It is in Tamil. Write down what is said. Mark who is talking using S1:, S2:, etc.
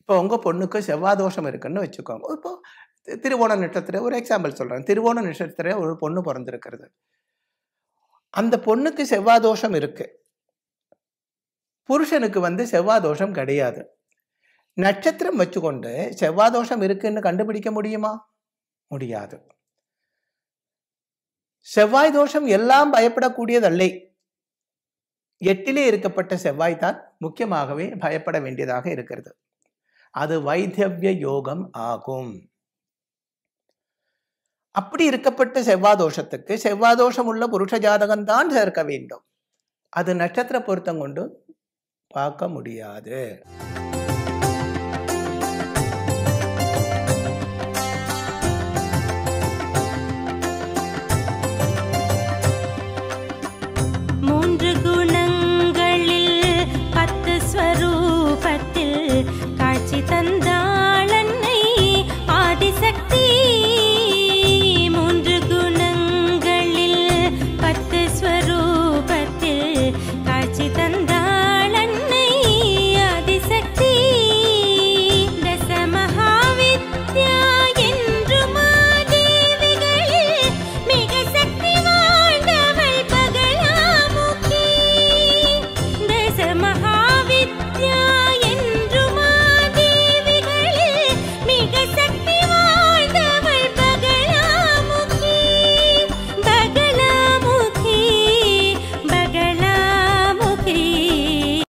S1: இப்போ உங்கள் பொண்ணுக்கு செவ்வாய் தோஷம் இருக்குன்னு வச்சுக்கோங்க. இப்போ திருவோண நட்சத்திரம் ஒரு எக்ஸாம்பிள் சொல்கிறேன். திருவோண நட்சத்திரம் ஒரு பொண்ணு பிறந்திருக்கிறது. அந்த பொண்ணுக்கு செவ்வாய் தோஷம் இருக்கு. புருஷனுக்கு செவ்வாய் தோஷம் கிடையாது. நட்சத்திரம் வச்சுக்கொண்டு செவ்வாய் தோஷம் இருக்குன்னு கண்டுபிடிக்க முடியுமா? முடியாது. செவ்வாய் தோஷம் எல்லாம் பயப்படக்கூடியதல்ல. 8 இருக்கப்பட்ட செவ்வாய் தான் முக்கியமாகவே பயப்பட வேண்டியதாக இருக்கிறது. அது வைத்தியவ்ய யோகம் ஆகும். அப்படி இருக்கப்பட்ட செவ்வாய் தோஷத்துக்கு செவ்வாய் தோஷம் உள்ள புருஷ ஜாதகம் தான் சேர்க்க வேண்டும். அது நட்சத்திர பொருத்தம் கொண்டு பார்க்க முடியாது.
S2: மூன்று குணங்களில் 10 ஸ்வரூபத்தில் காட்சி தந்த